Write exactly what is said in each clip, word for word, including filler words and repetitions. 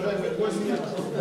Уважаемые гости,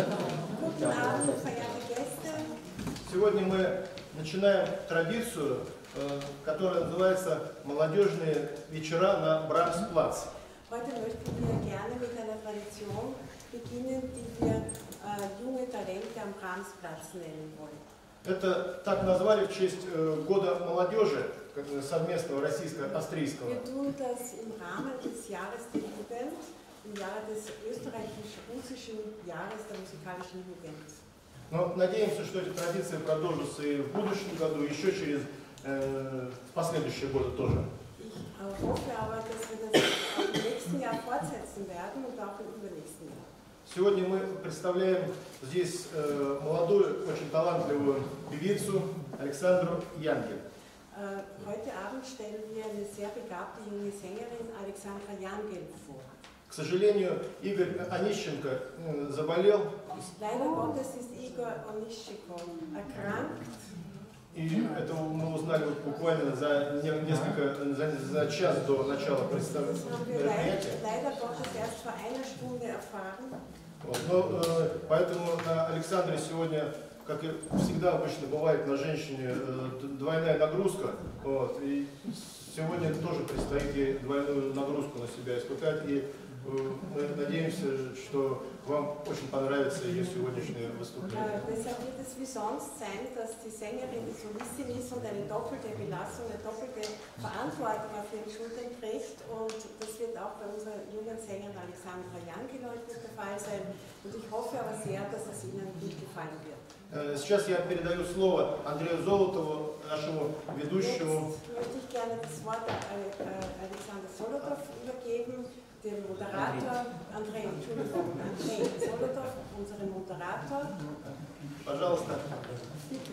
сегодня мы начинаем традицию, которая называется «Молодежные вечера на Брамс-Плац». Heute möchten wir gerne mit einer Tradition beginnen, die wir äh, junge Talente am Bramsplatz nennen wollen. Это так назвали в честь э, года молодежи, совместного российско-австрийского. Wir tun das im Rahmen des Jahres der Jugend, im Jahre des österreichisch-russischen Jahres der musikalischen Jugend. Но надеемся, что эти традиции продолжатся и в будущем году, и еще через э, последующие годы тоже. Ich hoffe aber, dass wir das auch im nächsten Jahr fortsetzen werden und auch im übernächsten Jahr. Сегодня мы представляем здесь э, молодую, очень талантливую певицу Александру Янгель. Äh, heute Abend stellen wir eine sehr begabte junge Sängerin Alexandra Jangel vor. К сожалению, Игорь Онищенко э, заболел. Leider Gottes ist Igor Onischenko erkrankt. И это мы узнали вот буквально за несколько, за, за час до начала мероприятия. Вот, но, э, поэтому на Александре сегодня, как и всегда обычно бывает на женщине, э, двойная нагрузка. Вот, и сегодня тоже предстоит ей двойную нагрузку на себя испытать. И э, мы надеемся, что вам очень понравится ее сегодняшнее выступление. Deshalb wird es wie sonst sein, dass die Sängerin die Solistin ist und eine doppelte Belastung, eine doppelte Verantwortung auf ihren Schultern trägt. Und das wird auch bei unserer jungen Sängerin Alexandra Jangel heute der Fall sein. Und ich hoffe aber sehr, dass es Ihnen gut gefallen wird. Сейчас я передаю слово Андрею Золотову, нашему ведущему. Jetzt möchte ich gerne das Wort Alexander Solotov übergeben, dem Moderator, Andrei, Entschuldigung, Andrei Solotov, unserem Moderator. Пожалуйста. Bitte.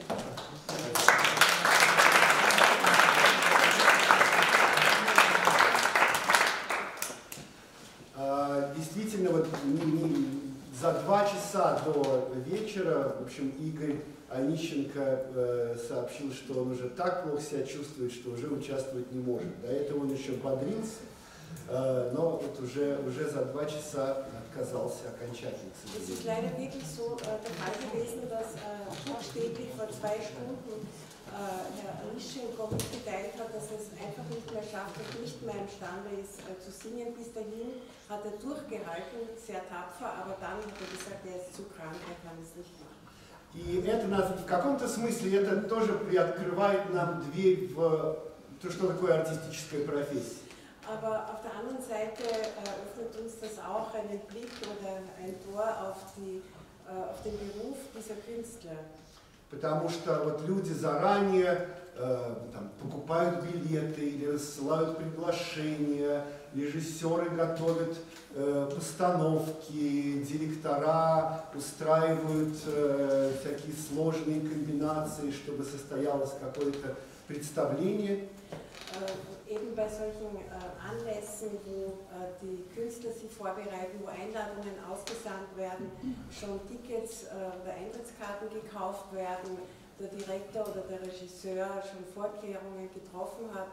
Действительно, вот за два часа до вечера, в общем, Игорь Онищенко э, сообщил, что он уже так плохо себя чувствует, что уже участвовать не может. До этого он еще бодрился, э, но вот уже, уже за два часа отказался окончательно. Es ist leider wirklich so äh, der Fall gewesen, dass äh, buchstäblich vor zwei Stunden äh, Herr Onischenko mitgeteilt hat, dass er es einfach nicht mehr schafft und nicht mehr imstande ist äh, zu singen. Bis dahin hat er durchgehalten, sehr tapfer, aber dann hat er gesagt, er ist zu krank, er kann es nicht machen. И это нас в каком-то смысле это тоже приоткрывает нам дверь в то, что такое артистическая профессия. Aber auf der anderen Seite äh, öffnet uns das auch einen Blick oder ein Tor auf, die, äh, auf den Beruf dieser Künstler. Потому что вот люди заранее э, там, покупают билеты или рассылают приглашения, режиссеры готовят э, постановки, директора устраивают э, всякие сложные комбинации, чтобы состоялось какое-то представление. Äh, eben bei solchen äh, Anlässen, wo äh, die Künstler sich vorbereiten, wo Einladungen ausgesandt werden, schon Tickets äh, oder Eintrittskarten gekauft werden, der Direktor oder der Regisseur schon Vorkehrungen getroffen hat.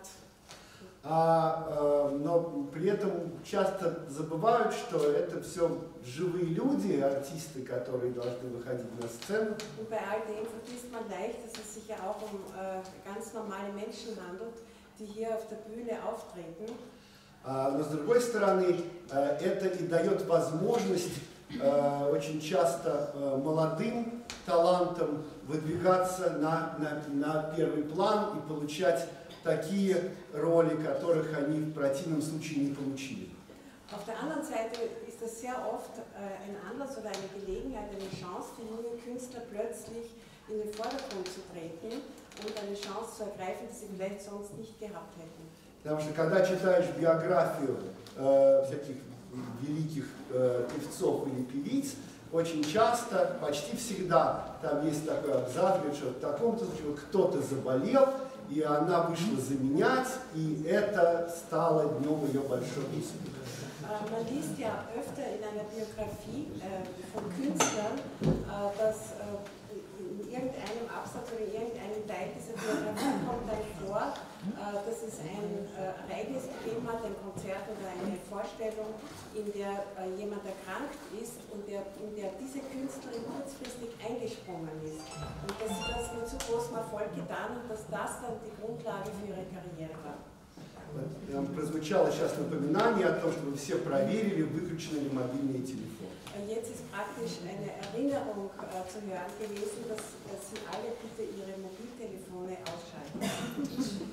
А, э, но при этом часто забывают, что это все живые люди, артисты, которые должны выходить на сцену. Und bei all dem vergisst man leicht, dass es sich ja auch um äh, ganz normale Menschen handelt, die hier auf der Bühne auftreten. А, но с другой стороны, э, это и дает возможность э, очень часто э, молодым талантам выдвигаться на, на, на первый план и получать такие роли, которых они в противном случае не получили. Auf der anderen Seite ist das sehr oft äh, ein Anlass oder eine Gelegenheit, eine Chance für junge Künstler plötzlich in den Vordergrund zu treten und eine Chance zu ergreifen, die sie vielleicht sonst nicht gehabt hätten. Потому что когда читаешь биографию э, всяких великих э, певцов или певиц, очень часто, почти всегда, там есть такой абзац, что в таком-то случае кто-то заболел, и она вышла заменять, и это стало днем ее большого успеха. Man liest ja öfter in einer Biografie äh, von Künstlern, äh, dass äh, in irgendeinem Absatz oder irgendeinem Teil dieser Biografie kommt dann vor, äh, dass es ein äh, Ereignis gegeben hat, ein Konzert oder eine Vorstellung, in der äh, jemand erkrankt ist und der, in der diese Künstlerin kurzfristig eingesprungen ist. Und dass sie das mit so großem Erfolg getan hat, dass das dann die Grundlage für ihre Karriere war. Прозвучало сейчас напоминание о том, что вы все проверили, выключены ли мобильные телефоны. Jetzt ist praktisch eine Erinnerung äh, zu hören gewesen, dass, dass Sie alle bitte Ihre Mobiltelefone ausschalten.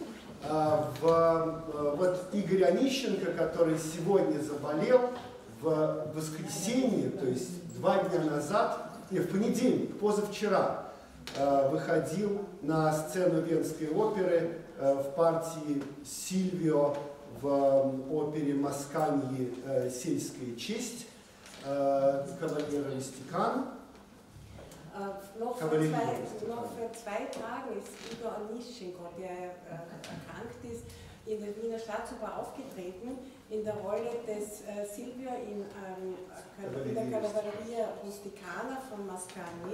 Uh, вот Игорь Онищенко, который сегодня заболел, в воскресенье, то есть два дня назад, не, в понедельник, позавчера, uh, выходил на сцену Венской оперы uh, в партии Сильвио в uh, опере «Масканьи. Uh, сельская честь» uh, кавалера Вестикана. Uh, noch, vor zwei, noch vor zwei Tagen ist Igor Onищенко, der äh, erkrankt ist, in der Wiener Staatsoper aufgetreten, in der Rolle des äh, Silvio in, ähm, in der Cavalleria Rusticana von Mascagni.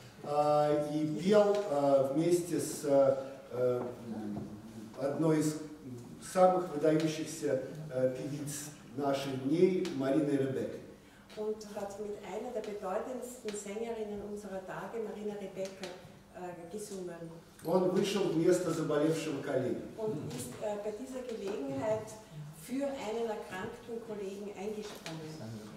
Uh, и пел uh, вместе с uh, одной из самых выдающихся uh, певиц наших дней, Мариной Ребеккой. Und hat mit einer der bedeutendsten Sängerinnen unserer Tage, Marina Rebecca, äh, gesungen. Он вышел вместо заболевшего коллеги. Und ist äh, bei dieser Gelegenheit für einen erkrankten Kollegen eingesprungen.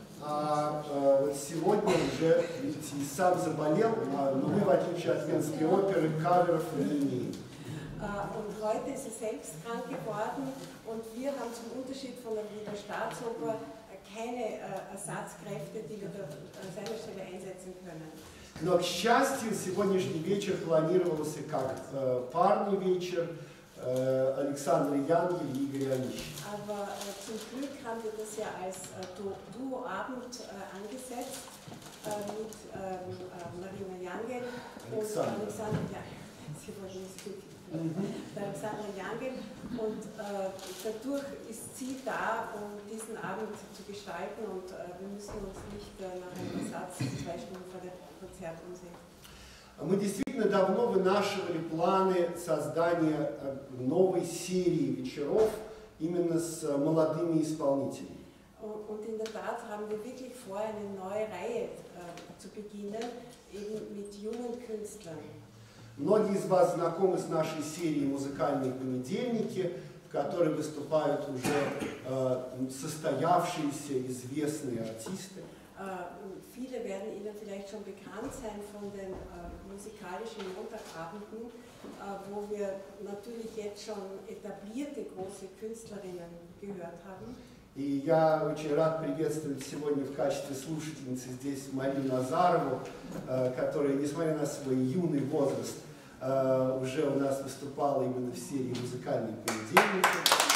А, а вот сегодня уже, видите, и сам заболел, а, но мы, в отличие от Венской оперы, каверов не имеем. Uh, und heute ist er selbst krank geworden und wir haben zum Unterschied von der Wiener Staatsoper keine äh, Ersatzkräfte, die wir da an seiner Stelle einsetzen können. Но, к счастью, сегодняшний вечер планировался как э, парный вечер э, Александр Янгель и Игорь Онищенко. Aber äh, zum Glück haben wir das ja als äh, Duo-Abend äh, angesetzt äh, mit ähm, äh, Marina Jangel und Alexander Jangel. Sie wollen nicht viel. Alexandra Jangel und äh, dadurch ist sie da, um diesen Abend zu gestalten und äh, wir müssen uns nicht äh, nach einem Ersatz zwei Stunden vor dem Konzert umsehen. Мы действительно давно вынашивали планы создания новой серии вечеров именно с молодыми исполнителями. Und, und in der Tat haben wir wirklich vor, eine neue Reihe äh, zu beginnen, eben mit jungen Künstlern. Многие из вас знакомы с нашей серией «Музыкальные понедельники», в которой выступают уже э, состоявшиеся известные артисты. Uh, viele werden Ihnen vielleicht schon bekannt sein von den uh, musikalischen Montagabenden, uh, wo wir natürlich jetzt schon etablierte große Künstlerinnen gehört haben. И я очень рад приветствовать сегодня в качестве слушательницы здесь Марину Назарову, э, которая, несмотря на свой юный возраст, Uh, уже у нас выступала именно в серии «Музыкальные понедельники».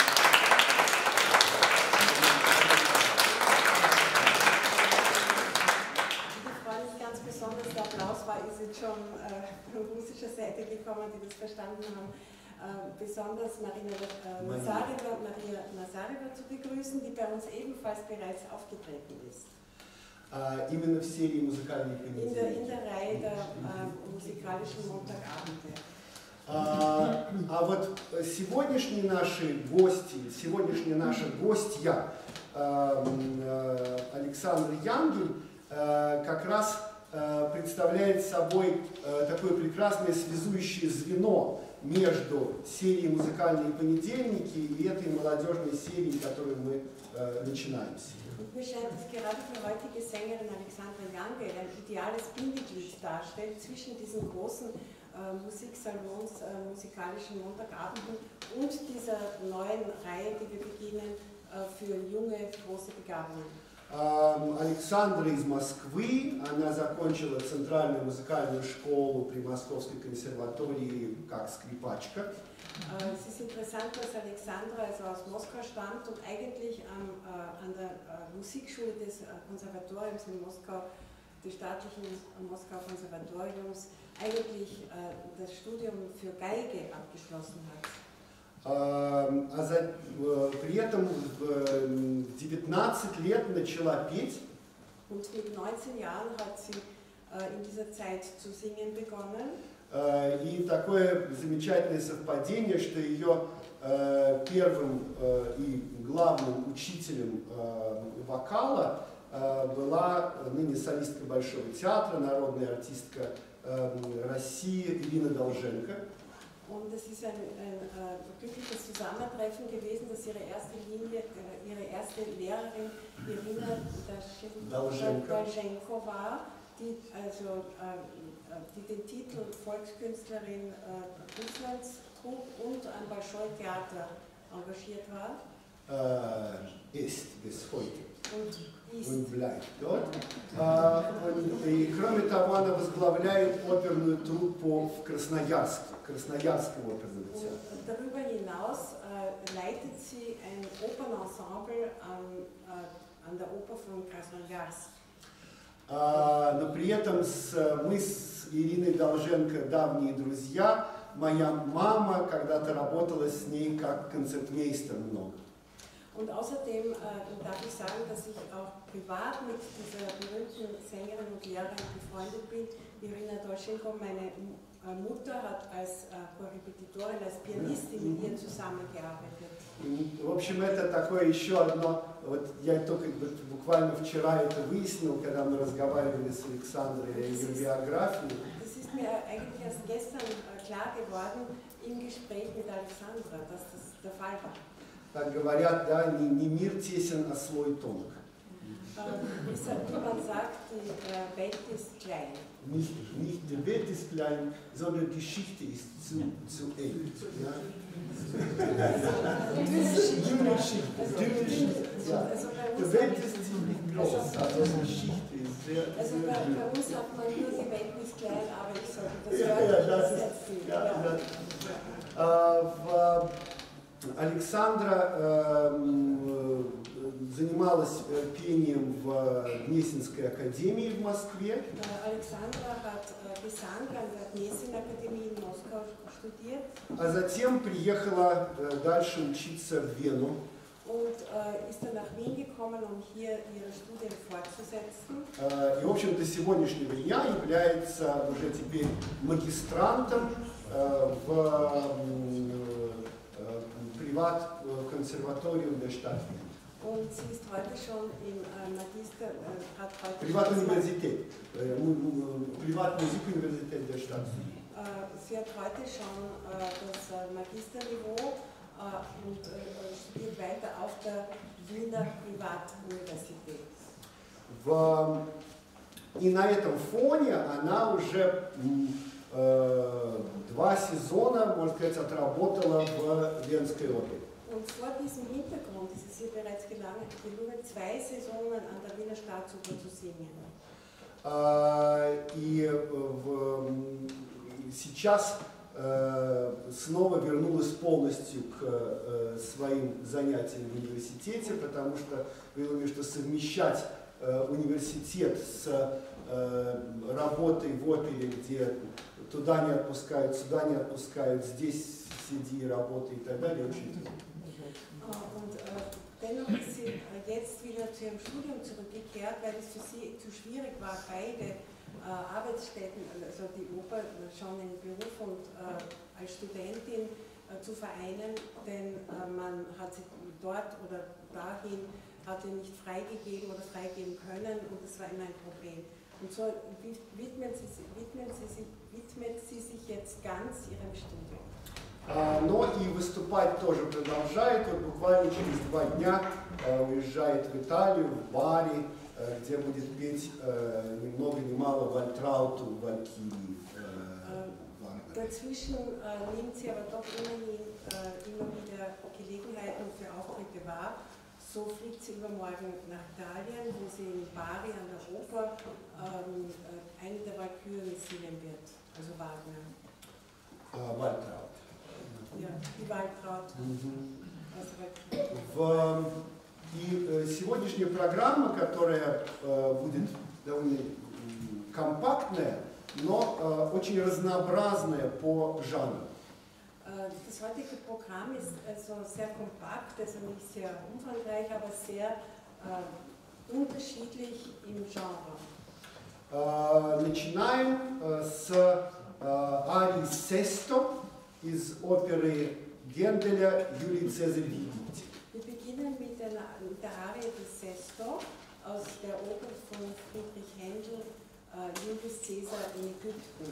Ich freue mich ganz besonders, der Applaus war, ist jetzt schon äh, von russischer Seite gekommen, die das verstanden haben, äh, besonders Marina äh, Nazareva, Maria Nazareva zu begrüßen, die bei uns ebenfalls bereits aufgetreten ist. Uh, именно в серии «Музыкальные понедельники». In der, in der Reihe der äh, musikalischen Montagabende. А, а вот сегодняшние наши гости, сегодняшняя наша гостья э, Александр Янгель э, как раз э, представляет собой э, такое прекрасное связующее звено между серией «Музыкальные понедельники» и этой молодежной серией, которую мы äh, начинаем сегодня. Und mir scheint, dass gerade die heutige Sängerin Alexandra Jangel ein ideales Bindeglied darstellt zwischen diesen großen äh, Musiksalons, äh, musikalischen Montagabenden und dieser neuen Reihe, die wir beginnen, äh, für junge, große Begabungen. Александра из Москвы, она закончила Центральную музыкальную школу при Московской консерватории как скрипачка. Es ist interessant, dass Alexandra also aus Moskau stammt und eigentlich an, äh, an der äh, Musikschule des äh, Konservatoriums in Moskau, des staatlichen äh, Moskau Konservatoriums, eigentlich äh, das Studium für Geige abgeschlossen hat. А за, при этом в девятнадцать лет начала петь. Und mit neunzehn Jahren hat sie in dieser Zeit zu singen begonnen. И такое замечательное совпадение, что ее первым и главным учителем вокала была ныне солистка Большого театра, народная артистка России Ирина Долженко. Und es ist ein, ein äh, glückliches Zusammentreffen gewesen, dass ihre erste Linie, äh, ihre erste Lehrerin Irina Долженko war, die also äh, die den Titel Volkskünstlerin äh, Russlands trug und am Большое Theater engagiert war. Äh, ist bis heute. Und ist. Und bleibt dort. Äh, и кроме того, она возглавляет оперную труппу в Красноярске, Красноярский оперный театр. Und darüber hinaus äh, leitet sie ein Opernensemble an, äh, an der Oper von Krasnojarsk. Äh, но при этом с, мы с Ириной Долженко давние друзья. Моя мама когда-то работала с ней как концертмейстер много. Und außerdem äh, darf ich sagen, dass ich auch privat mit dieser berühmten Sängerin und Lehrerin befreundet bin. Irina Долженко, meine äh, Mutter hat als äh, Korrepetitorin, als Pianistin mit ihr zusammengearbeitet. В общем, это такое еще одно, вот я только буквально вчера это выяснил, когда мы разговаривали с Александрой о ее биографии. Das ist mir eigentlich erst gestern äh, klar geworden im Gespräch mit Alexandra, dass das der Fall war. Как говорят, да, не, не мир тесен, а слой тонк. Wie man sagt, die äh, Welt ist klein. Nicht, nicht die Welt ist klein, sondern die Geschichte ist zu, zu eng. Ja? Die Welt ist ziemlich groß, also die Geschichte ist sehr, sehr Also bei, bei uns sagt man nur, die Welt ist klein, aber ich sollte das ja, hören. ja, das ist, ja, ja. Ja. Александра э, занималась пением в Гнесинской академии в Москве. Alexandra hat Gesang an der Gnesin-Akademie in Moskau studiert. А затем приехала дальше учиться в Вену. Und äh, ist dann nach Wien gekommen, um hier ihre Studien fortzusetzen. Э, и, в общем, до сегодняшнего дня является уже теперь магистрантом э, в Privat-Konservatorium der Stadt Wien. Und sie ist heute schon im äh, Magister, äh, hat heute Privatuniversität, äh, Privatmusikuniversität der Stadt Wien. Äh, sie hat heute schon äh, das äh, Magisterniveau äh, und äh, studiert weiter auf der Wiener Privatuniversität. В, и на этом фоне она уже э, два сезона, можно сказать, отработала в Венской опере. Und vor diesem Hintergrund ist es ihr bereits gelungen, zwei Saisonen an der Wiener Staatsoper zu singen. Äh, и в, сейчас э, снова вернулась полностью к э, своим занятиям в университете, потому что говорила, что совмещать э, университет с э, работой в опере, где туда не отпускают, сюда не отпускают, здесь сиди и работай и так далее, очень трудно. Und äh, dennoch ist sie äh, jetzt wieder zu ihrem Studium zurückgekehrt, weil es für sie zu schwierig war, beide äh, Arbeitsstätten, also die Oper schon in Beruf und äh, als Studentin äh, zu vereinen, denn äh, man hat sie dort oder dahin hat sie nicht freigegeben oder freigeben können und das war immer ein Problem. Und so widmet sie, widmet sie, sich, widmet sie sich jetzt ganz ihrem Studium. Но и выступать тоже продолжает. Вот буквально через два дня уезжает в Италию, в Бари, где будет петь ни много ни мало Вальтрауту, Валькирии. Dazwischen äh, nimmt sie aber doch immerhin äh, immer wieder Gelegenheiten für Auftritte wahr. So fliegt sie übermorgen nach Italien, wo sie in Bari an der Oper ähm, eine der Walkürien singen wird, also Wagner. Вальтраут. Ja, die Waldkraut. В, и сегодняшняя программа, которая будет довольно компактная, но очень разнообразная по жанру. Das heutige Programm ist also sehr kompakt, also nicht sehr umfangreich, aber sehr äh, unterschiedlich im Genre. Э, начинаем э, с э, арии «Сесто» из оперы Генделя «Юлий Цезарь в Египте». Wir beginnen mit der, mit der Arie des Sesto aus der Oper von Friedrich Händel, äh, Julius Caesar in Ägypten.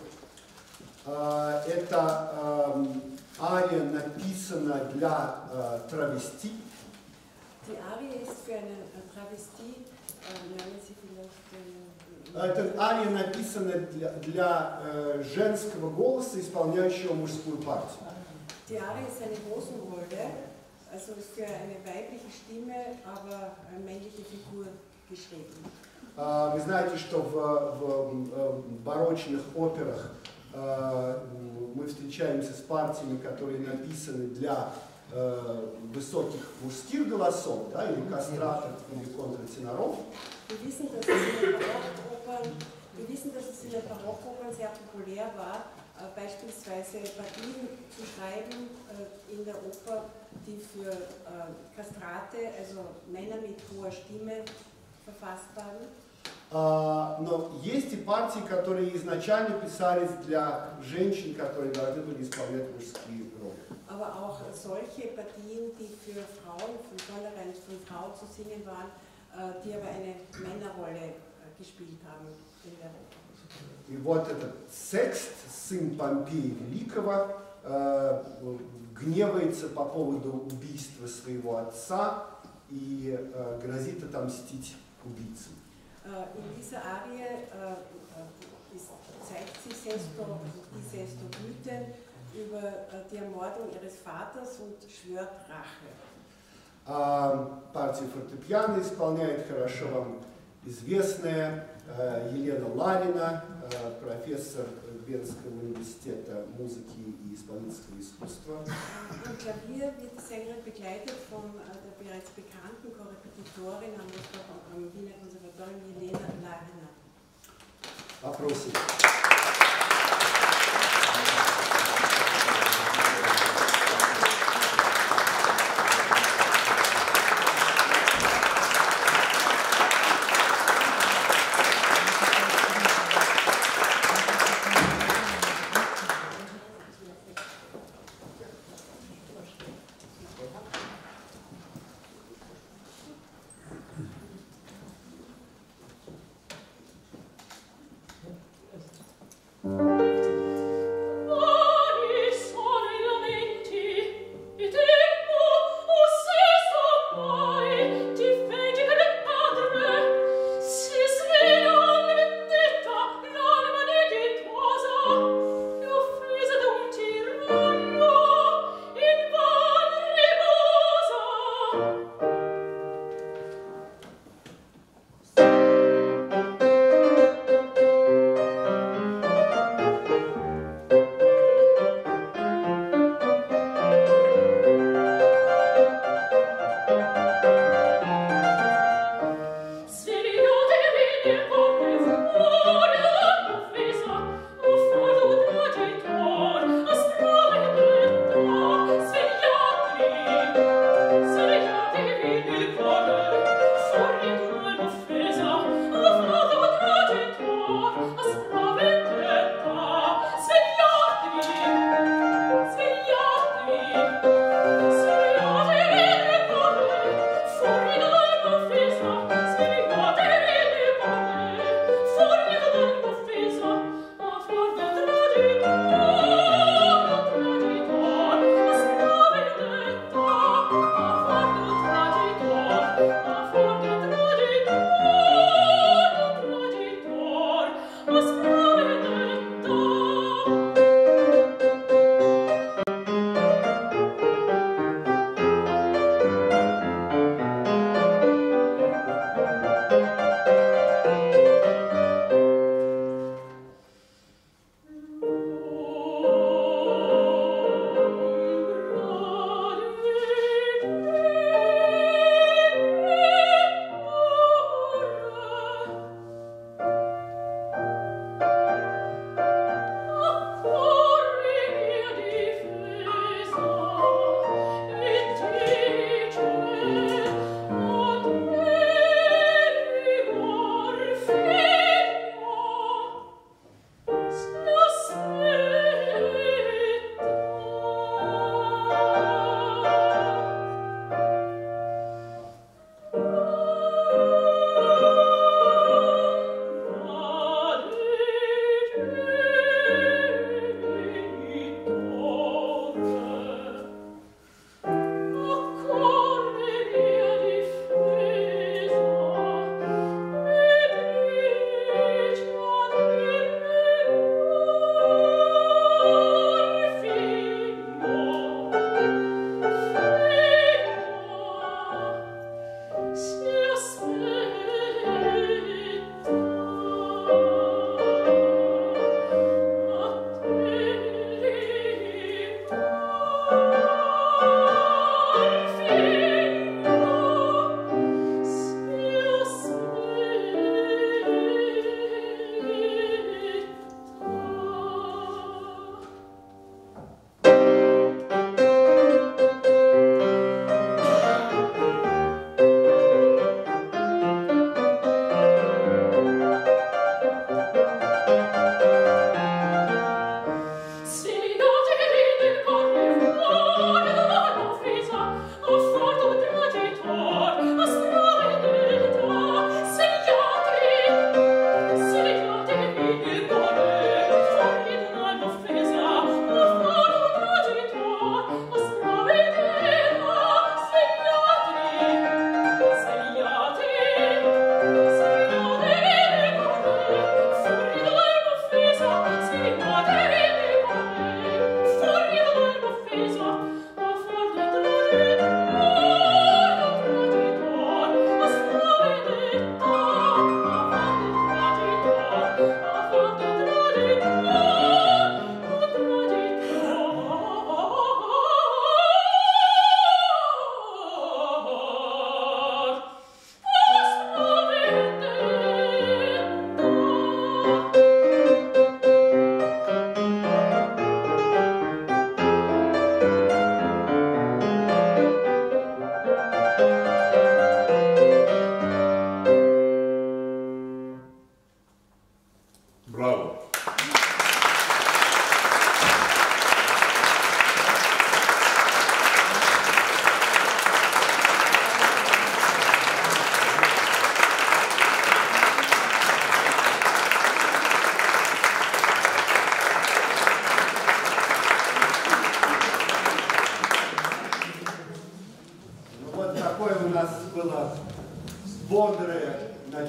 Э, эта э, ария написана для э, травести. Die Arie ist für einen Travestie, äh, nennen Sie vielleicht den, Эта ария написана для, для э, женского голоса, исполняющего мужскую партию. Die Arie ist eine Hosenrolle, also ist für eine weibliche Stimme, aber eine männliche Figur geschrieben. Вы знаете, что в, в, в барочных операх э, мы встречаемся с партиями, которые написаны для э, высоких мужских голосов, да, или кастратов, или контртеноров. Wir wissen, dass es in den Barockopern, wir wissen, dass es in den Barockopern sehr populär war, äh, beispielsweise Partien zu schreiben äh, in der Oper, die für äh, Kastrate, also Männer mit hoher Stimme, verfasst waren. Uh, но есть и партии, которые изначально писались для женщин, которые должны были исполнять мужские роли. Aber auch solche Partien, die für Frauen, von vornherein von Frauen zu singen waren, äh, die aber eine Männerrolle äh, gespielt haben in der Oper. И вот этот Секст, сын Помпея Великого, э, гневается по поводу убийства своего отца и э, грозит отомстить убийцам. In dieser Arie äh, ist, zeigt sich Sesto, also die Sesto wütend über äh, die Ermordung ihres Vaters und schwört Rache. А партию фортепиано исполняет хорошо вам известная э, Елена Ларина, э, профессор Венского университета музыки и исполнительского искусства. Am Klavier wird die Sängerin begleitet von äh, der bereits bekannten Korrepetitorin am, am Wiener Konservatorium Jelena Larina. Вопросы?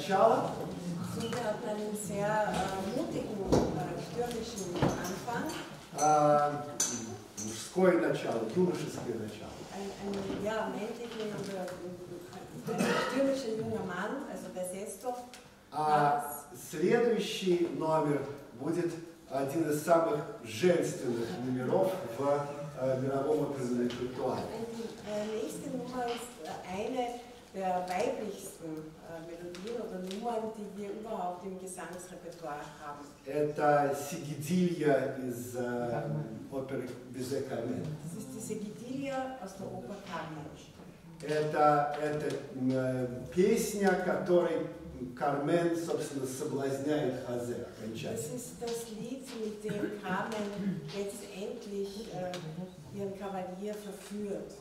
начало. So, wir hatten einen sehr äh, mutigen, äh, stürmischen Anfang. А, мужское начало, юношеское начало. Ein, ein ja, männlichen oder ein stürmischer junger Mann, also der Sesto. А следующий номер будет один из самых женственных номеров в э, мировом оперном репертуаре. Die äh, nächste Nummer ist äh, eine der weiblichsten äh, Melodien oder Nummern, die wir überhaupt im Gesangsrepertoire haben. Это Сигидилья из э, оперы Бизе Кармен. Das ist die Seguidilla aus der Oper Carmen. Это, это э, песня, которой Кармен, собственно, соблазняет Хозе окончательно. Das ist das Lied, mit dem Carmen letztendlich äh, ihren Kavalier verführt.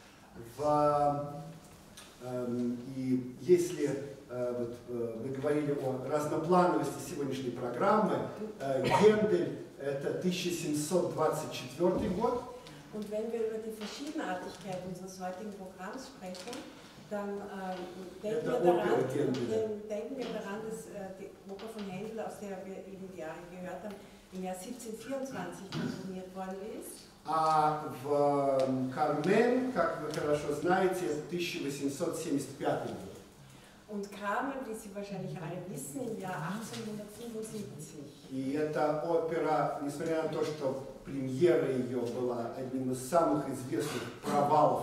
В, э, и если э, вот, э, мы говорили о разноплановости сегодняшней программы, э, Гендель это тысяча семьсот двадцать четвёртый год. Und wenn wir über die Verschiedenartigkeit unseres heutigen Programms sprechen, dann äh, denken, wir daran, denken wir daran, dass äh, die Oper von Händel, aus der wir eben die Jahre gehört haben, im Jahr siebzehnhundertvierundzwanzig komponiert worden ist. А в Кармен, как вы хорошо знаете, это тысяча восемьсот семьдесят пятый год. Und Carmen, wie Sie wahrscheinlich alle wissen, im Jahr achtzehnhundertfünfundsiebzig. И эта опера, несмотря на то, что премьера ее была одним из самых известных провалов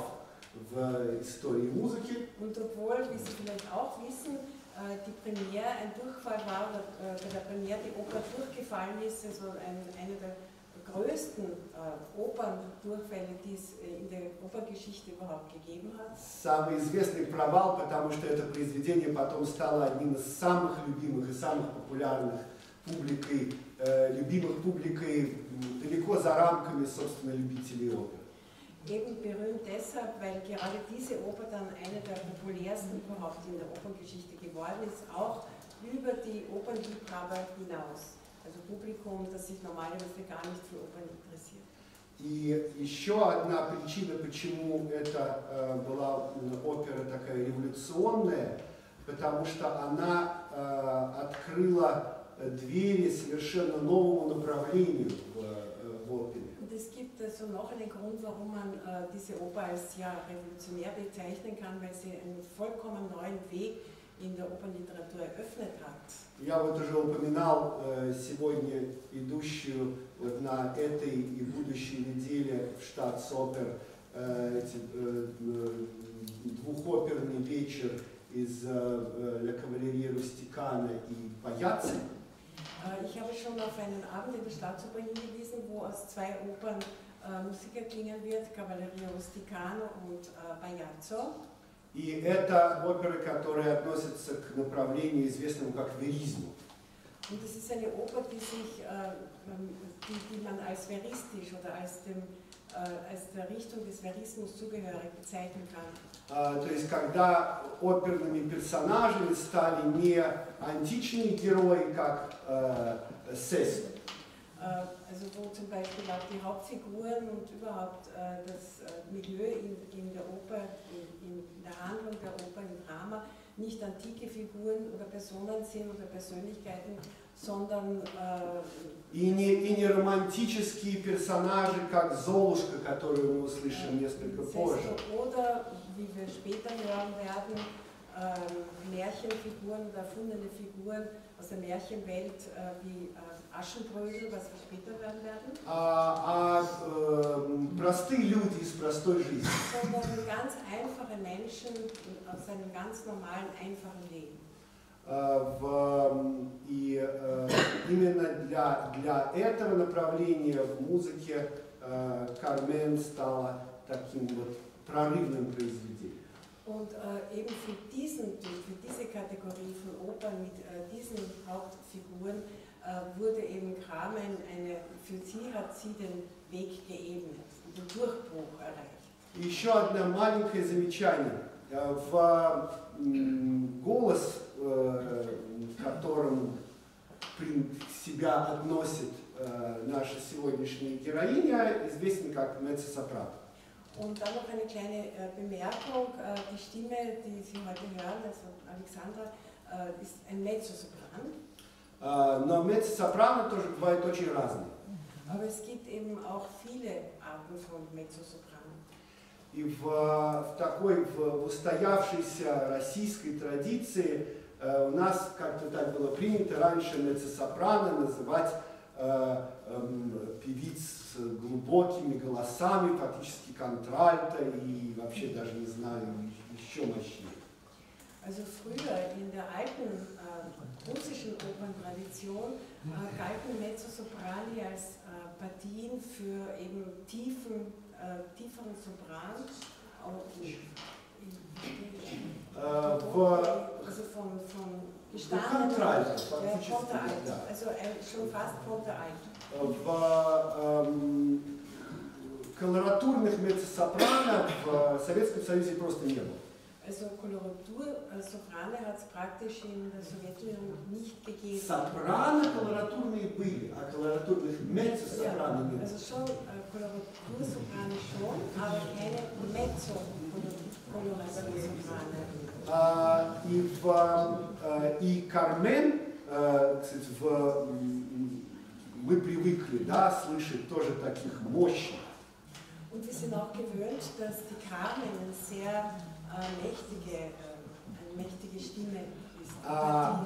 в истории музыки. Und obwohl, wie Sie vielleicht auch wissen, die Premiere ein Durchfall war, oder bei der Premiere die Oper durchgefallen ist, also ein, eine der größten äh, Operndurchfälle, die es in der Operngeschichte überhaupt gegeben hat. Самый известный провал, потому что это произведение потом стало одним из самых любимых и самых популярных публикой, э, любимых публикой далеко за рамками, собственно, любителей оперы. Eben berühmt deshalb, weil gerade diese Oper dann eine der populärsten überhaupt in der Operngeschichte geworden ist, auch über die Opernliebhaber hinaus. Also Publikum, das sich normalerweise gar nicht für Opern interessiert. И еще одна причина, почему это э, была опера такая революционная, потому что она э, открыла двери совершенно новому направлению в, э, в опере. Und es gibt also noch einen Grund, warum man äh, diese Oper als ja, revolutionär bezeichnen kann, weil sie einen vollkommen neuen Weg in der Opernliteratur eröffnet hat. Я вот уже упоминал э, сегодня идущую вот на этой и будущей неделе в Штатс-опер э, э, двухоперный вечер из э, «Ля Кавалерия Рустикана» и «Паяцци». Ich habe schon auf einen Abend in der Staatsoper hingewiesen, wo aus zwei Opern äh, Musik erklingen wird, Cavalleria Rusticana und äh, Pagliaccio. И это оперы, которые относятся к направлению, известному как веризму. Und das ist eine Oper, die, sich, äh, die, die man als veristisch oder als, dem, äh, als der Richtung des Verismus zugehörig bezeichnen kann. Uh, то есть, когда оперными персонажами стали не античные герои, как uh, Сесто. Also wo zum Beispiel auch die Hauptfiguren und überhaupt äh, das äh, Milieu in, in der Oper, in, in der Handlung der Oper, im Drama, nicht antike Figuren oder Personen sind oder Persönlichkeiten, sondern äh, и, не, и не романтические персонажи, как Золушка, которую мы услышим несколько позже. Oder, wie wir später hören werden, äh, Märchenfiguren oder erfundene Figuren aus der Märchenwelt äh, wie äh, Aschenbrödel, was wir später hören werden. А, а э, простые люди из простой жизни. Sondern ganz einfache Menschen aus einem ganz normalen, einfachen Leben. Uh, в, и uh, именно для, для этого направления в музыке uh, Кармен стала таким вот прорывным произведением. Und äh, eben für diesen Typ, für diese Kategorie von Opern mit äh, diesen Hauptfiguren äh, wurde eben Carmen, eine, für sie hat sie den Weg geebnet, den Durchbruch erreicht. И еще одно маленькое замечание. В голос, которым себя относит наша сегодняшняя героиня, известен как меццо-сопрано. Und dann noch eine kleine äh, Bemerkung, äh, die Stimme, die Sie heute hören, also Alexandra, äh, ist ein Mezzosopran. Э, Но меццо-сопрано тоже бывают очень разные. Aber es gibt eben auch viele Arten von Mezzosopran. И в, в такой в устоявшейся российской традиции э, у нас как-то так было принято раньше меццо-сопрано называть э, э, певиц с глубокими голосами, фактически контральто и вообще даже не знаю, еще мощнее. Also früher in der alten äh, russischen Operntradition äh, galten Mezzosoprani als äh, Partien für eben tiefen, äh, tieferen Sopran, Äh, also von, von gestandenen, Контральто, äh, фактически, Konteralt, да. also äh, schon fast Konteralt. В эм, колоратурных меццо-сопрано в Советском Союзе просто не было. Also Koloratur-Soprane hat es praktisch in der Sowjetunion nicht gegeben. Сопрано колоратурные были, а колоратурных меццо-сопрано Ja, не было. also schon äh, Koloratursoprane schon, aber keine Mezzo-Koloratursoprane. А, и, в, а, и Кармен, а, кстати, в, м, мы привыкли, да, слышать тоже таких мощных. Und wir sind auch gewöhnt, dass die Carmen eine sehr äh, mächtige, äh, eine mächtige Stimme ist. А,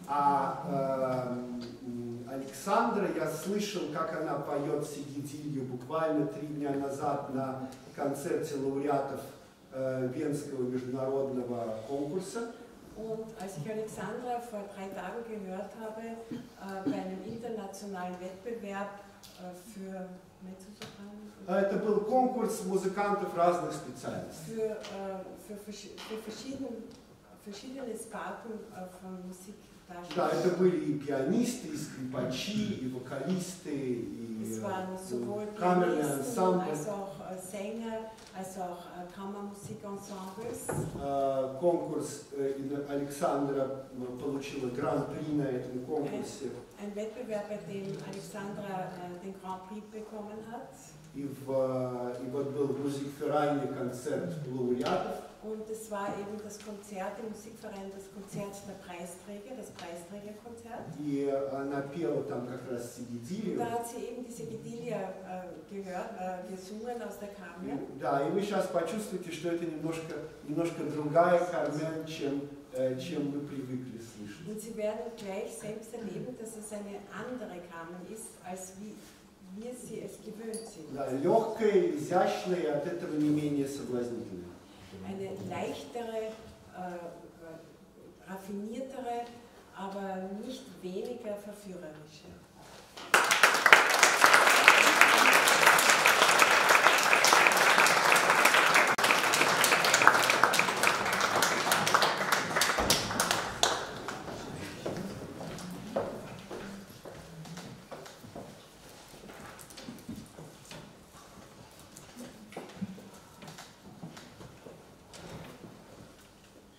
а э, Александра, я слышал, как она поет Сигидилью буквально три дня назад на концерте лауреатов äh, Венского международного конкурса. Und als ich Alexandra vor drei Tagen gehört habe, äh, bei einem internationalen Wettbewerb äh, für Mezzosopran, Это был конкурс музыкантов разных специальностей. für, äh, für, vers für verschieden, verschiedene Sparten äh, von Musik Да, это darstellen. были и пианисты, и скрипачи, и вокалисты, и Es waren sowohl камерные Pianisten ансамбли. als auch äh, Sänger, als auch äh, Kammermusikensembles. Э, Конкурс э, и Александра получила гран-при на этом конкурсе. Ein Wettbewerb, bei dem Alexandra äh, den Grand Prix bekommen hat. И, в, и вот был в музикферайне концерт лауреатов. Und es war eben das Konzert im Musikverein, das Konzert der Preisträger, das Preisträgerkonzert. И она пела там как раз Сигидилью. Da hat sie eben diese Gedilia äh, gehört, äh, gesungen aus der Carmen. Да, и вы сейчас почувствуете, что это немножко, немножко другая Кармен, чем, э, чем вы привыкли слышать. Und sie werden gleich selbst erleben, dass es eine andere Carmen ist, als wie wir sie es gewöhnt sind. Да, легкая, изящная и от этого не менее соблазнительная. Eine leichtere, äh, raffiniertere, aber nicht weniger verführerische.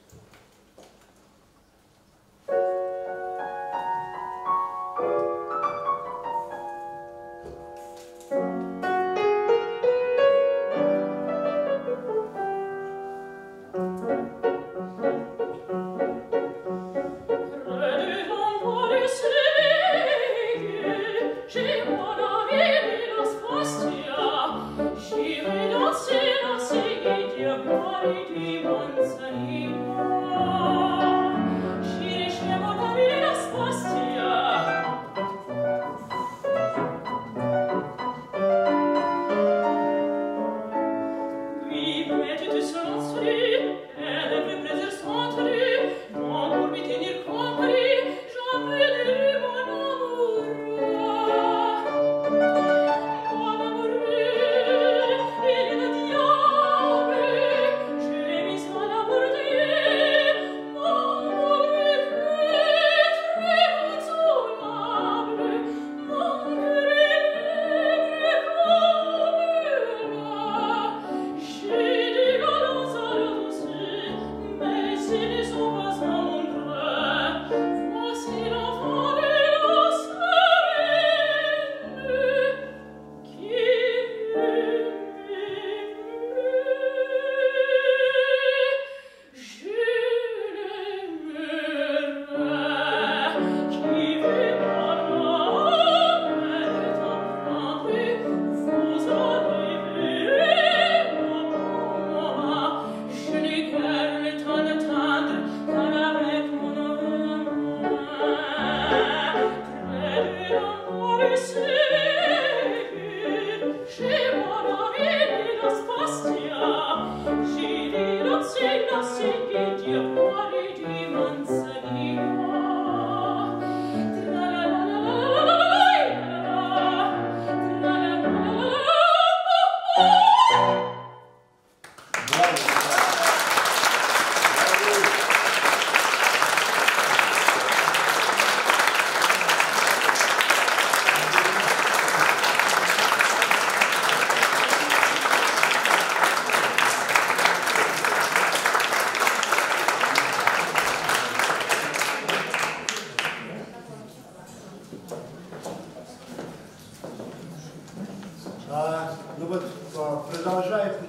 Thank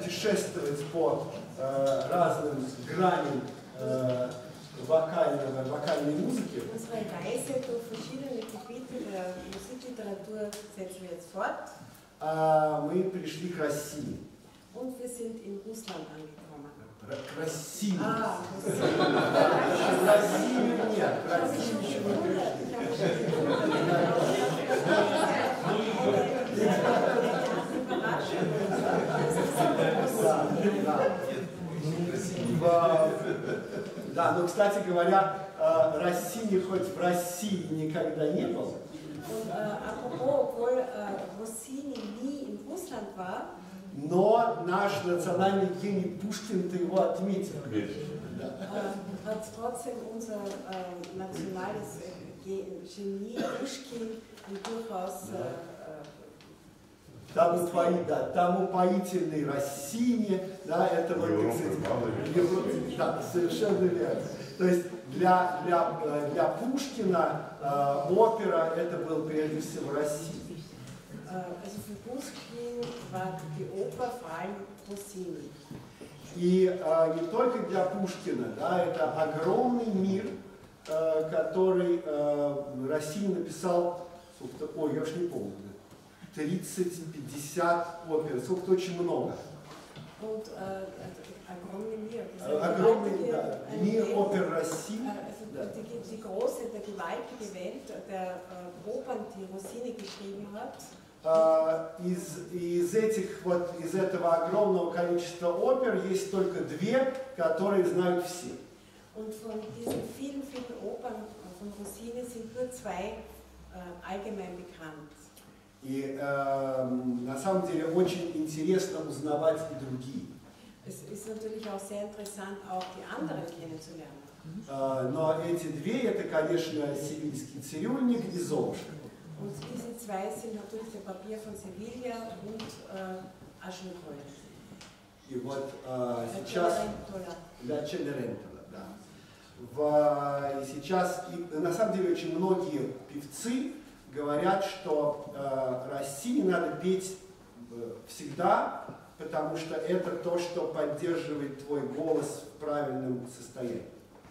путешествовать по э, разным граням э, вокального, вокальной музыки. Unsere Reise durch verschiedene Gebiete der Musikliteratur setzen wir jetzt fort. А мы пришли к России. Und wir sind in Russland angekommen. К России. Ah, В России нет, в России еще не пришли. Да, но, кстати говоря, Россини хоть в России никогда не был. Und äh, apropos, obwohl äh, Rossini nie in Russland war, но наш национальный гений Пушкин-то его отметил. äh, hat trotzdem unser äh, nationales äh, Genie Pushkin durchaus äh, Там, упои, да, там упоительный Россини, да, это вот, кстати, да, совершенно верно. То есть для, для, для Пушкина э, опера это был прежде всего Россия. Also für Pushkin war die Oper vor allem Rossini. И э, не только для Пушкина, да, это огромный мир, э, который э, Россини написал, ой, я уж не помню, тридцать-пятьдесят опер, сколько-то очень много. Und äh, огромный мир. Огромный, да, мир опер России. Also die, die große, der gewaltige Welt der äh, Opern, die Rossini geschrieben hat. Из, из этих вот, из этого огромного количества опер есть только две, которые знают все. Und von diesen vielen, vielen Opern von Rossini sind nur zwei äh, allgemein bekannt. И э, на самом деле очень интересно узнавать и другие. Es ist natürlich auch sehr interessant, auch die anderen kennenzulernen. Äh, но эти две, это, конечно, Севильский цирюльник и Золушка. Und diese zwei sind natürlich der Papier von Sevilla und äh, Aschenbrödel. И вот э, сейчас... Для Ченерентола, да. В, и сейчас, и, на самом деле, очень многие певцы говорят, что э, России надо петь э, всегда, потому что это то, что поддерживает твой голос в правильном состоянии.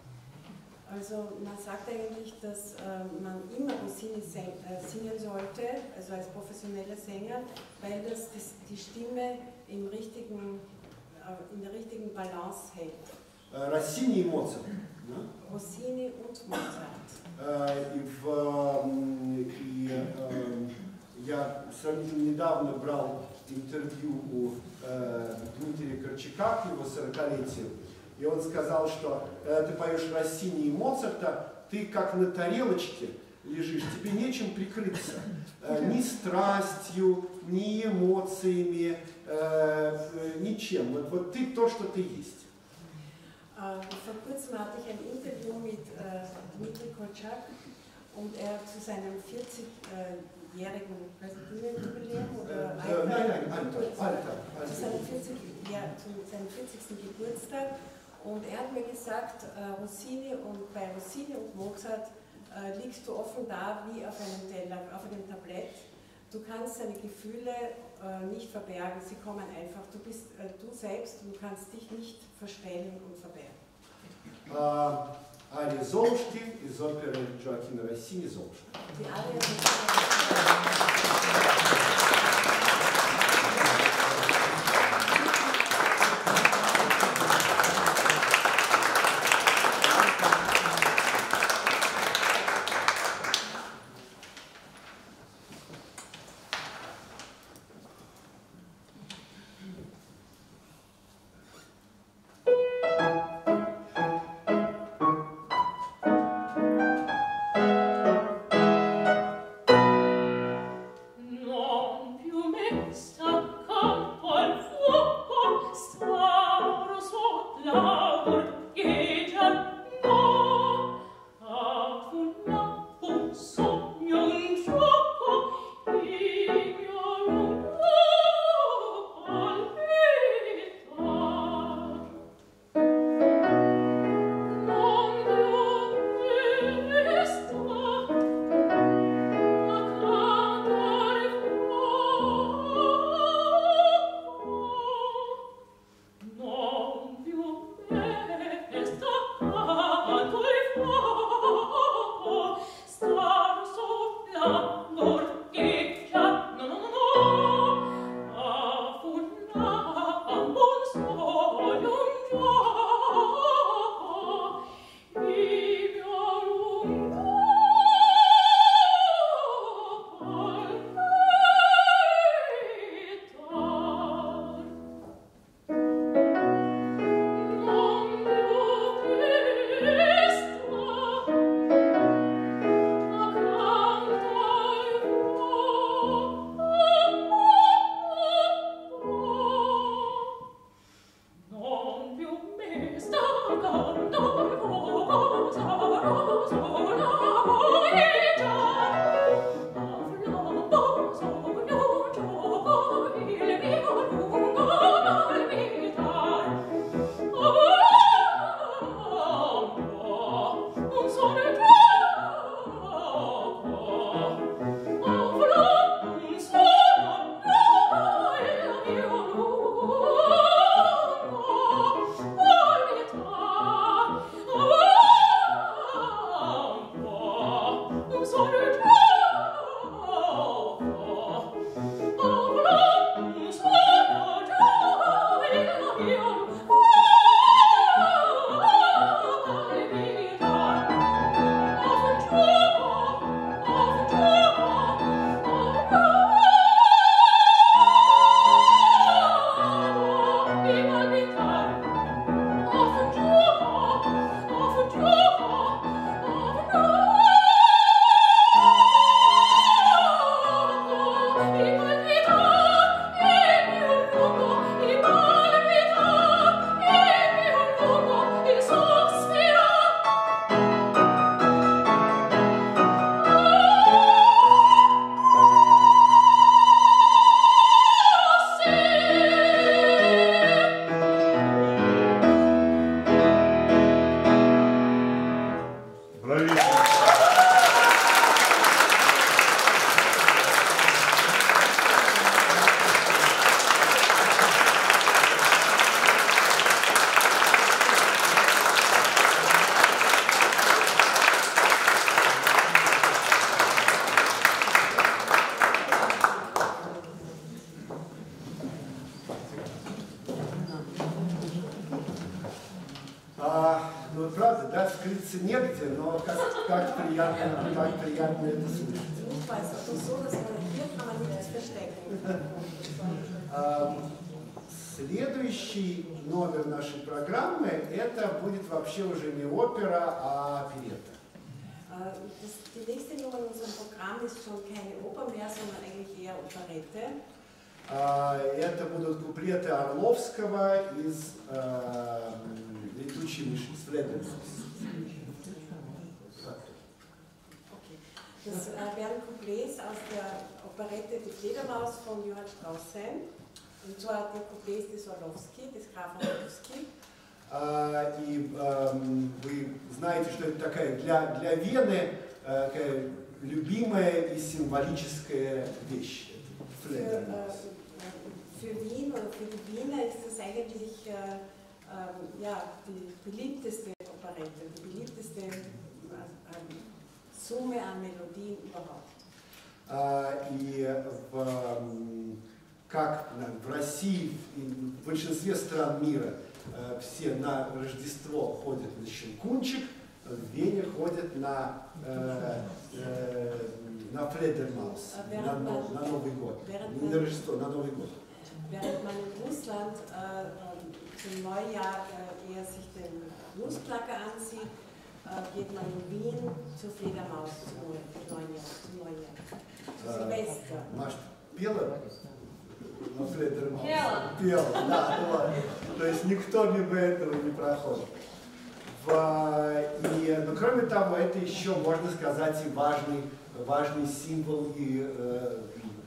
Also man sagt eigentlich, dass äh, man immer Rossini sing, äh, singen sollte, also als professioneller Sänger, weil das die, die Stimme im richtigen, äh, in der richtigen Balance hält. Э, Россини и Моцарт. Да? Rossini und Mozart. Э, и в, и, э, я сравнительно недавно брал интервью у э, Дмитрия Корчака к его сорокалетию. И он сказал, что э, ты поешь Россини и Моцарта, ты как на тарелочке лежишь, тебе нечем прикрыться. Э, ни страстью, ни эмоциями, э, ничем. Вот, вот ты то, что ты есть. Äh, vor kurzem hatte ich ein Interview mit äh, Dmitri Korczak und er zu seinem vierzigjährigen Jubiläum oder Äh, nein, nein, Alter, Alter, Alter. Zu seinem vierzig, ja, zu seinem vierzigsten Geburtstag. Und er hat mir gesagt, äh, Rossini und bei Rossini und Mozart äh, liegst du offen da wie auf einem Teller, auf einem Tablett. Du kannst deine Gefühle äh, nicht verbergen, sie kommen einfach. Du bist äh, du selbst und du kannst dich nicht verstellen und verbergen. Ария Золушки из оперы Джоакина Россини «Золушка». Die Arie No. слышите, но как, как, приятно, как приятно это слышать. Следующий номер нашей программы это будет вообще уже не опера, а оперетта. Die nächste Nummer in unserem Programm ist schon keine Oper mehr, sondern eigentlich eher Operette. Это будут куплеты Орловского из э, «Летучей мыши», из Фледерса. Okay. Das äh, werden Couplets aus der Operette Die Fledermaus von Johann Strauss sein. Und zwar die Couplets des Orlowski, des Grafen Orlowski. Uh, и um, вы знаете, что это такая для, для Вены uh, такая любимая и символическая вещь. Für, äh, für Wien oder für die Wiener ist das eigentlich äh, äh, ja, die beliebteste Operette, die beliebteste äh, Summe an Melodien überhaupt. Uh, и в, um, как в России и в большинстве стран мира все на Рождество ходят на Щелкунчик, в Вене ходят на, э, э, на Фледермаус, на, на Новый год. Не на Рождество, на Новый год. Während man in Russland äh, zum Neujahr äh, eher sich den Nussknacker ansieht, äh, geht man in Wien zur Fledermaus zum Neujahr. Zum Neujahr. Zu Silvester. Маш, пела? На Фледермаус. Пела. Пела, да, да. То есть никто мимо этого не проходит. В, и, но кроме того, это еще, можно сказать, и важный, важный символ и э,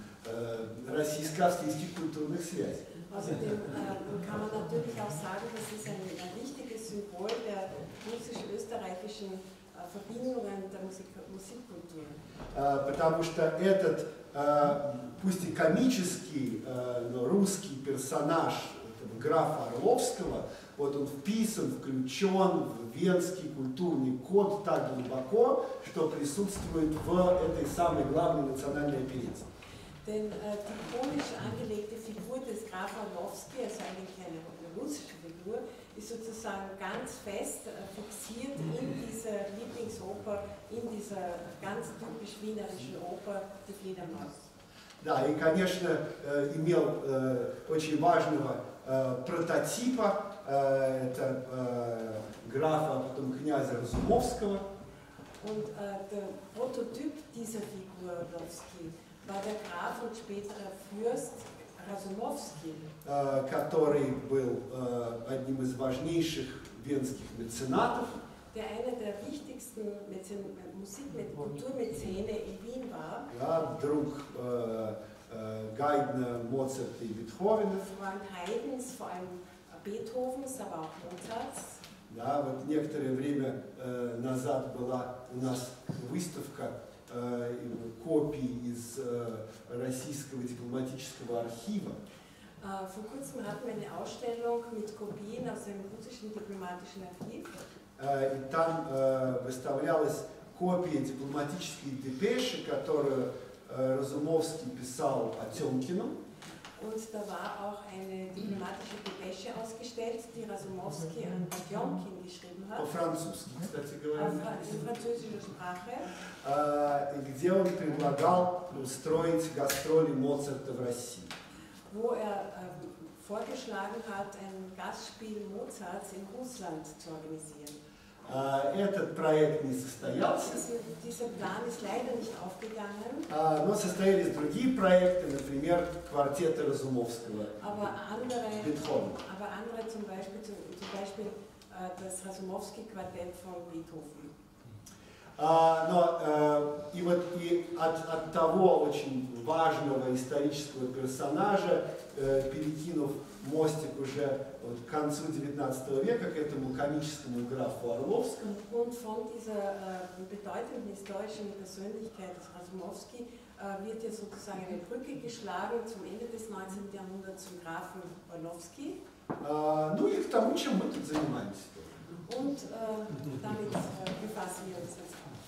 э, российско-австрийских культурных связей. Außerdem äh, kann man natürlich auch sagen, das ist ein, ein wichtiges Symbol der russisch-österreichischen äh, Verbindungen der Musik, Musikkultur. Äh, потому что этот, э, пусть и комический, э, но русский персонаж графа Орловского, вот он вписан, включен в венский культурный код так глубоко, что присутствует в этой самой главной национальной оперете. Denn äh, die chronisch angelegte Figur des Graf Orlowski, also eigentlich eine, eine russische Figur, ist sozusagen ganz fest äh, fixiert in dieser Lieblingsoper, in dieser ganz typisch wienerischen Oper Die Fledermaus. Да, и, конечно, э, имел э, очень важного э, прототипа, э, это э, графа, а потом князя Разумовского. Und äh, der Prototyp dieser Figur Orlowski war der Graf und späterer Fürst Разумовский, э, который был э, одним из важнейших венских меценатов. der einer der wichtigsten Mäzen Musik- Kulturmäzene in Wien war. Да, друг э, э, Гайдна, Моцарта и Бетховена. Freund Haydns, vor allem Beethovens, aber auch Mozarts. Да, вот некоторое время э, назад была у нас выставка э, копий из э, российского дипломатического архива. Uh, vor kurzem hatten wir eine Ausstellung mit Kopien aus dem russischen diplomatischen Archiv. Э, и там э, выставлялась копия дипломатической депеши, которую э, Разумовский писал Потемкину. Und da war auch eine diplomatische Depesche ausgestellt, die Разумовский an Potjomkin geschrieben hat. По-французски, кстати говоря. In französischer Sprache. Э, где он предлагал устроить гастроли Моцарта в России. Wo er ähm, vorgeschlagen hat, ein Gastspiel Mozarts in Russland zu organisieren. Этот проект не состоялся, Dieser Plan ist leider nicht aufgegangen, но состоялись другие проекты, например, квартета Разумовского, aber andere, Бетховен. aber andere zum Beispiel, zum, zum Beispiel äh, das Разумовский-Quartett von Beethoven. Но и вот и от, от того очень важного исторического персонажа, перекинув мостик уже вот к концу девятнадцатого века, к этому комическому графу Орловскому. Und von dieser äh, bedeutenden historischen Persönlichkeit des Разумовский äh, wird ja sozusagen eine Brücke geschlagen zum Ende des neunzehnten Jahrhunderts zum Grafen Orlowski. Ну и к тому, чем мы тут занимаемся. Und äh, damit äh, befassen wir uns jetzt auch.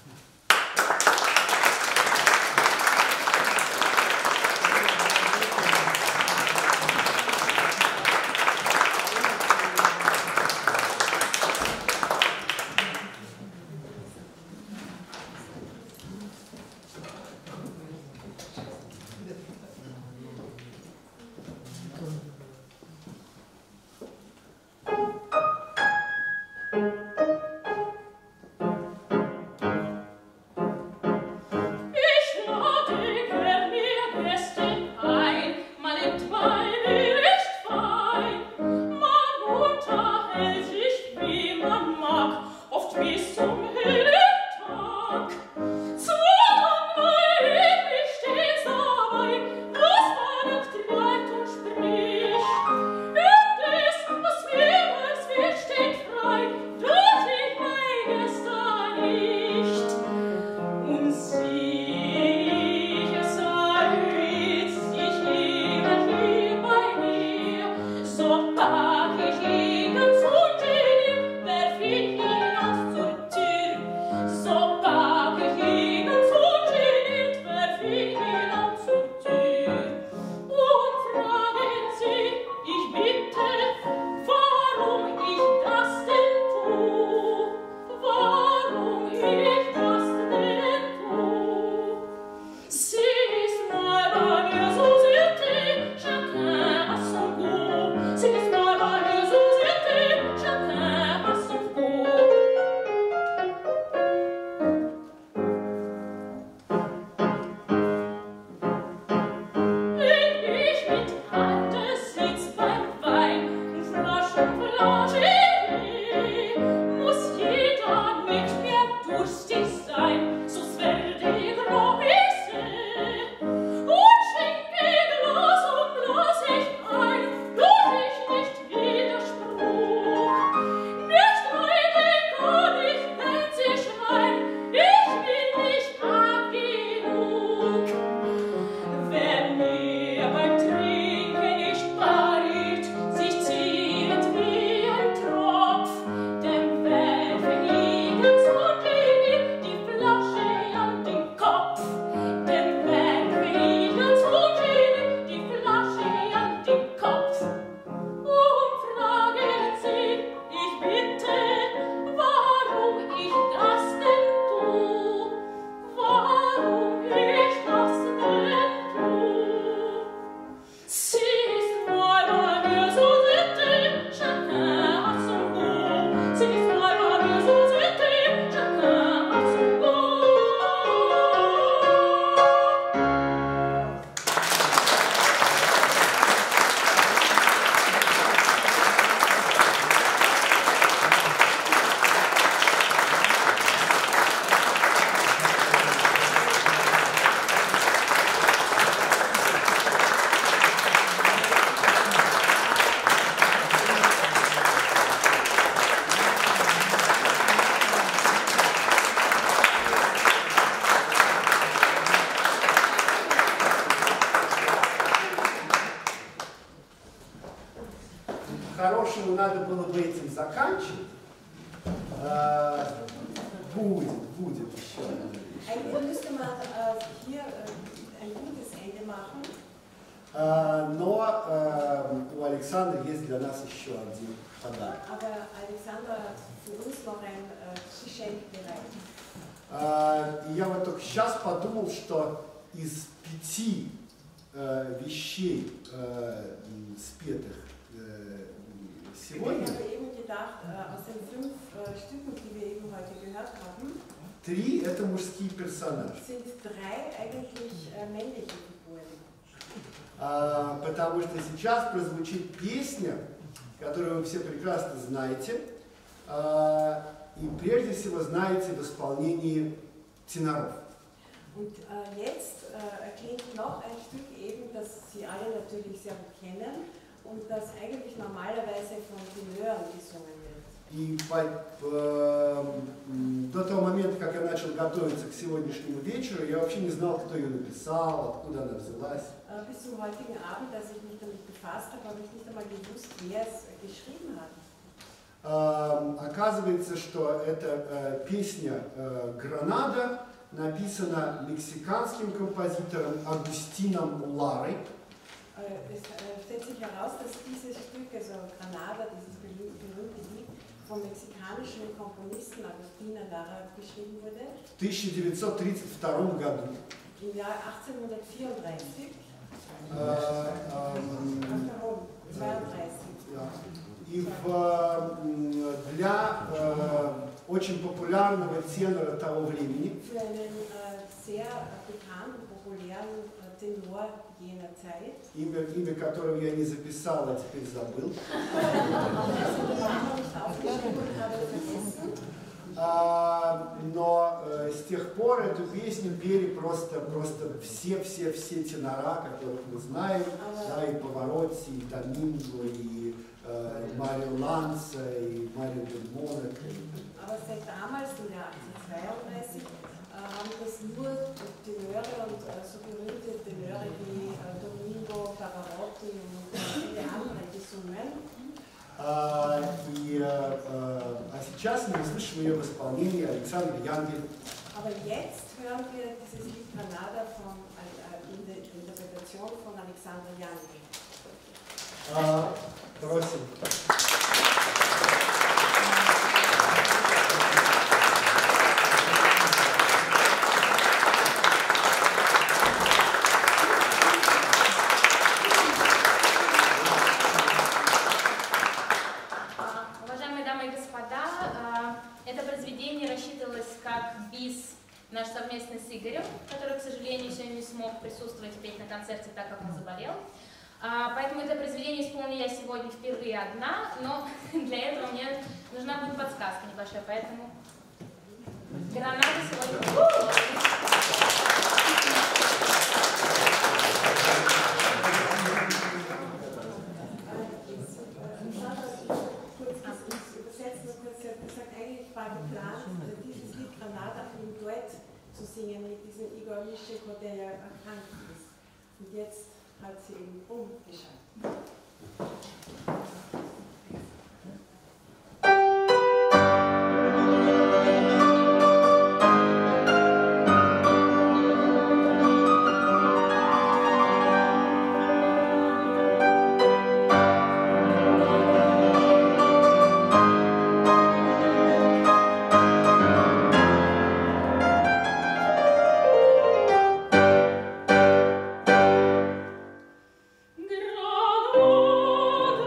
что надо было бы этим заканчивать. Äh, будет, будет еще. Eigentlich müsste man äh, hier äh, ein gutes Ende machen. Äh, но äh, у Александра есть для нас еще один подарок. Aber Alexander hat für uns noch ein äh, Geschenk bereit. Äh, я вот только сейчас подумал, что из пяти äh, вещей, äh, спетых äh, сегодня, Ich habe eben gedacht, äh, aus den fünf äh, Stücken, die wir eben heute gehört haben, три это мужские персонажи. sind drei eigentlich äh, männliche Figuren. Äh, потому что сейчас прозвучит песня, которую вы все прекрасно знаете, äh, и прежде всего знаете в исполнении теноров. Und äh, jetzt äh, erklingt noch ein Stück eben, das Sie alle natürlich sehr gut kennen und das eigentlich normalerweise von Tenören gesungen wird. И по, по, до того момента, как я начал готовиться к сегодняшнему вечеру, я вообще не знал, кто ее написал, откуда она взялась. Äh, bis zum heutigen Abend, als ich mich damit befasst habe, habe ich nicht einmal gewusst, wer es äh, geschrieben hat. Э, оказывается, что эта э, песня э, «Гранада» написана мексиканским композитором Агустином Ларой. Äh, es äh, stellt sich heraus, dass dieses Stück, also Granada, dieses berühmte Lied, vom mexikanischen Komponisten Agustin Lara geschrieben wurde. В тысяча девятьсот тридцать втором году. Im Jahr achtzehnhundertvierunddreißig. Э, э, zweiunddreißig. И в, для э, очень популярного тенора того времени, Für einen äh, sehr bekannten, populären äh, Tenor jener Zeit, имя, имя которого я не записал, а теперь забыл, а, но э, с тех пор эту песню пели просто, просто все-все-все тенора, которых мы знаем, да, и Паваротти, и Доминго, и äh, Mario Lanza, и Марио Дель Монако. Aber seit damals, im Jahr achtzehnhundertzweiunddreißig, äh, haben das nur Tenöre und äh, so berühmte Tenöre wie äh, Domingo, Pavarotti und äh, viele andere gesungen. А, и, а, а сейчас мы услышим ее в исполнении Александра Янгеля. Aber jetzt hören wir dieses Lied Granada von, äh, in der Interpretation von Alexander Jangel. А, просим. Наш совместный с Игорем, который, к сожалению, сегодня не смог присутствовать и петь на концерте, так как он заболел. А, поэтому это произведение исполню я сегодня впервые одна, но для этого мне нужна будет подсказка небольшая, поэтому Гранада сегодня... zu singen mit diesem Igor Mischenko, der ja erkrankt ist. Und jetzt hat sie eben umgeschaltet. Granada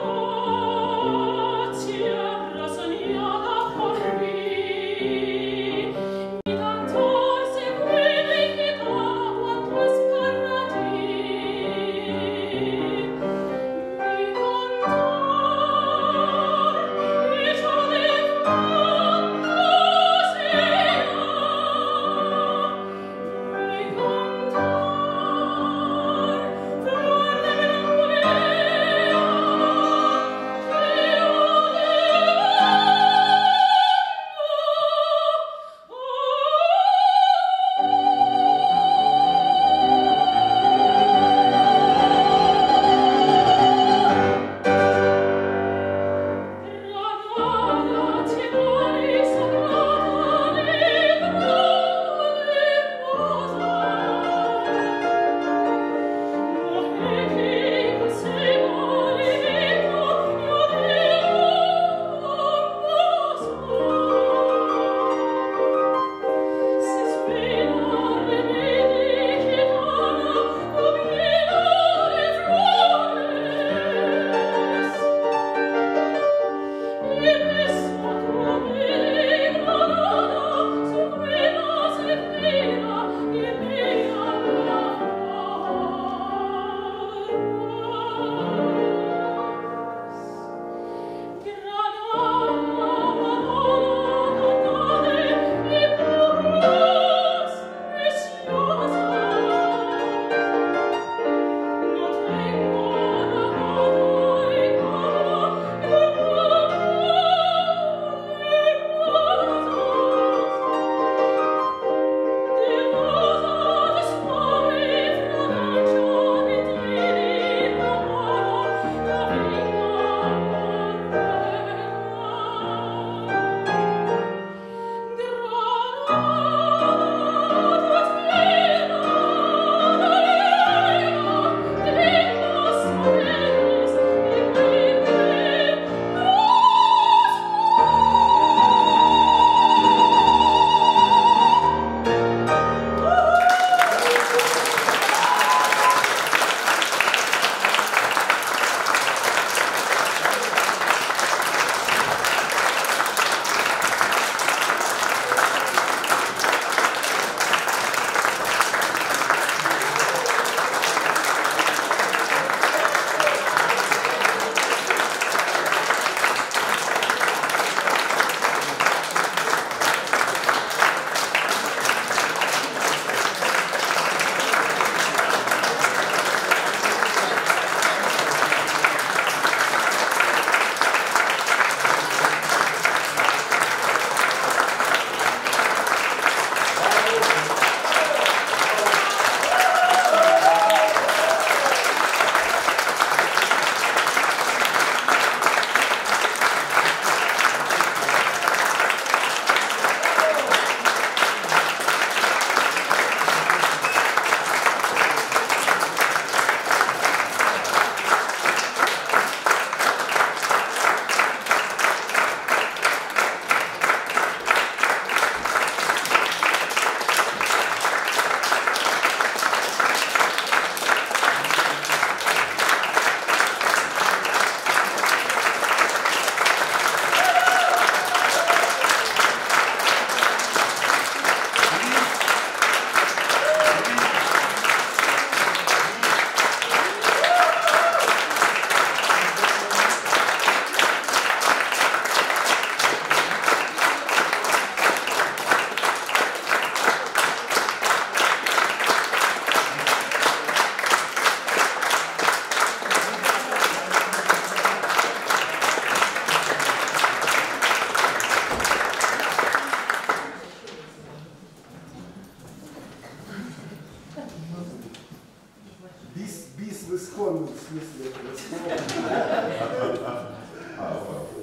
Бис, бис в исконном смысле этого слова.